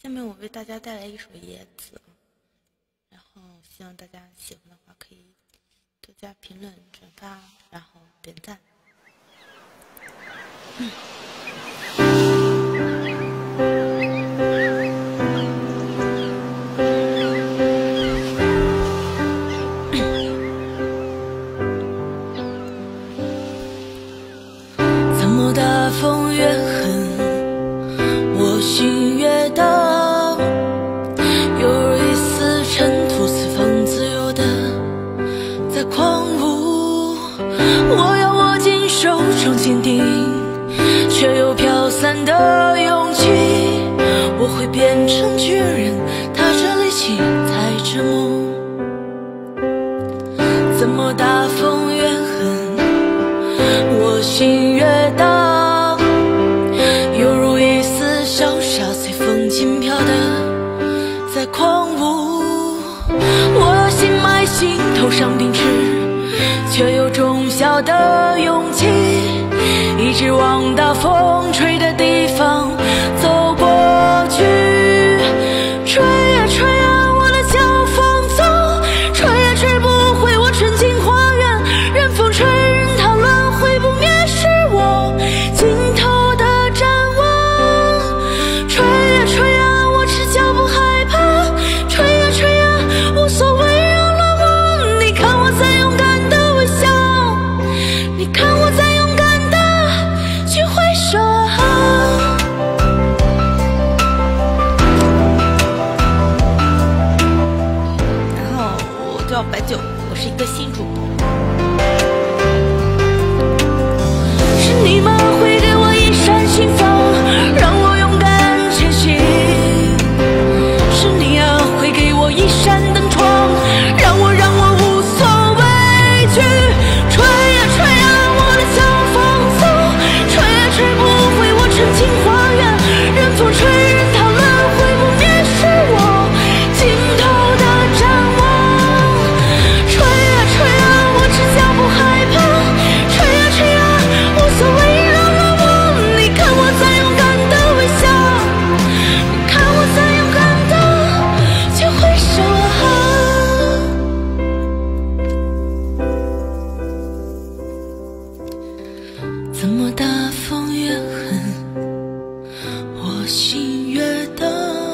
下面我为大家带来一首《野子》，然后希望大家喜欢的话可以多加评论、转发，然后点赞。怎么大风越狠，我心越大，犹如一丝尘土，似风自由的在狂舞。我要握紧手中坚定却又飘散的勇气，我会变成巨人，踏着力气踩着梦。怎么大风越狠，我心越大，犹如一丝潇洒随风轻飘的在狂舞。我要心埋心头上秉持却又忠孝的勇气，一直往大风吹的地方走过去。吹呀吹呀我的脚放纵，吹也吹不回我纯净花园，任风吹任它乱，会不灭是我尽头的展望。吹呀吹呀我赤脚不害怕，吹呀吹呀无所谓让落寞。你看我在勇敢的微笑，你看我在勇敢的去挥手啊。然后我叫白酒，我是一个新主播。是你吗？会给我一扇心房，让我勇敢前行。是你啊，会给我一扇灯窗，让我无所畏惧。吹呀吹呀我的脚放纵，吹也吹不回我纯净花园，任风吹任它乱，会不灭是我尽头的展望。吹呀吹呀我赤脚不害怕，吹呀吹呀无所谓让落寞。你看我在勇敢的微笑，你看我在勇敢的去挥手啊。怎么大风越狠，我心越大，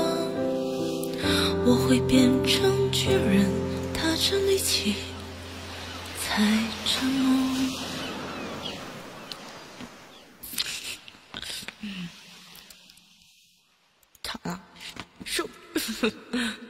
我会变成巨人，踏着力气踩着梦。唱了，收。